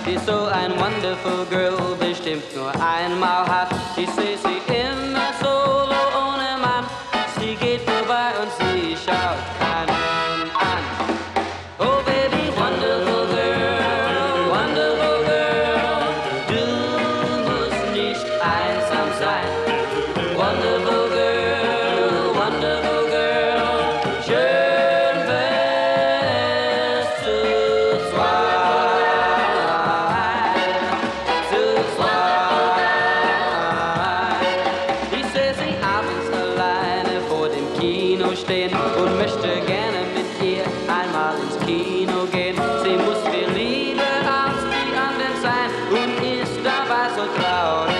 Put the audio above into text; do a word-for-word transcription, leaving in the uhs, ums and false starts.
die so ein wonderful girl bestimmt nur einmal hat. Ich seh sie immer solo ohne Mann, sie geht vorbei und sie schaut keinen an. Oh baby, wonderful girl, wonderful girl, du musst nicht einsam sein. Wonderful girl, wonderful girl, schön wär's zu zweit, zu zweit. Ich seh sie abends alleine vor dem Kino stehen und möchte gerne mit ihr einmal ins Kino gehen. Sie muss viel lieber als die anderen sein und ist dabei so traurig.